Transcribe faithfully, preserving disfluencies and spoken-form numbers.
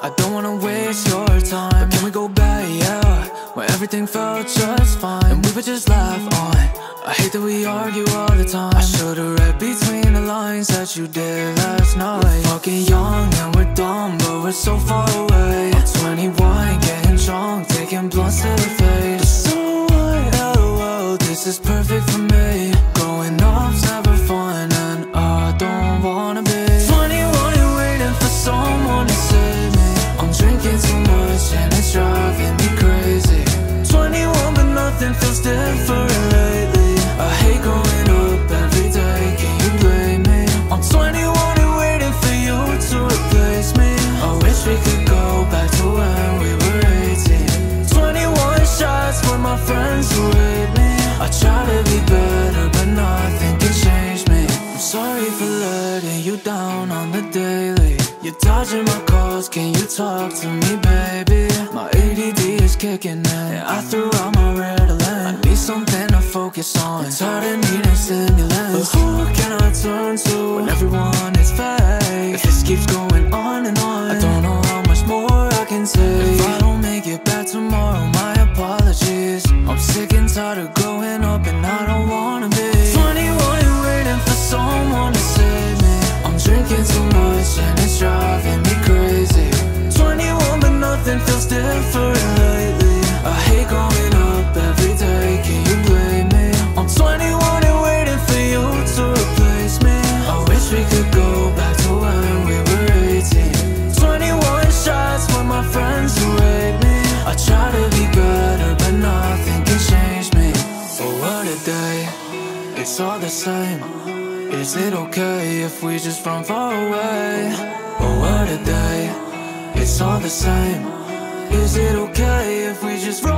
I don't wanna waste your time, but can we go back, yeah, where everything felt just fine and we would just laugh on. I hate that we argue all the time. I should've read between the lines that you did last night. We're fucking young and we're dumb, but we're so far away. I'm twenty-one, getting drunk, taking blunts to the face. So what, lol, this is perfect for me. Growing up's never fun and I don't wanna be twenty-one and waiting for someone to save me. I'm drinking too much and it's driving me crazy. Twenty-one but nothing feels different lately. I hate growing up every day, can you blame me? I'm twenty-one and waiting for you to replace me. I wish we could go back to when we were eighteen. Twenty-one shots with my friends who hate me. I try to be better but nothing can change me. I'm sorry for letting you down on the daily. You're dodging my calls, can you talk to me, baby? My A D D is kicking in, and I threw out my Ritalin. I need something to focus on, I'm tired of needing stimulants. But who can I turn to when everyone is fake? If this keeps going on and on, I don't know how much more I can take. If I don't make it back tomorrow, my apologies. I'm sick and tired of growing up and I don't wanna be twenty-one and waiting for someone to save me. I'm drinking too much and it's driving me crazy. Twenty-one but nothing feels different lately. I hate growing up every day, can you blame me? I'm twenty-one and waiting for you to replace me. I wish we could go back to when we were eighteen. Twenty-one shots with my friends who hate me. I try to be better but nothing can change me. Oh what a day, it's all the same. Is it okay if we just run far away? Oh what a day, it's all the same. Is it okay if we just run